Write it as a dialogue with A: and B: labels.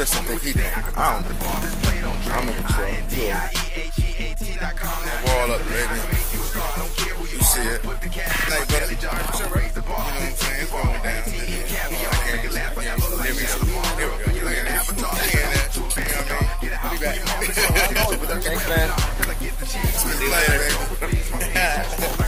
A: Chris, I think he did. I don't think I'm in control. Yeah. Wall up, baby. You see it. Like, but, you know what I'm saying? It's going down. There we go. Thanks, man. See you later, baby.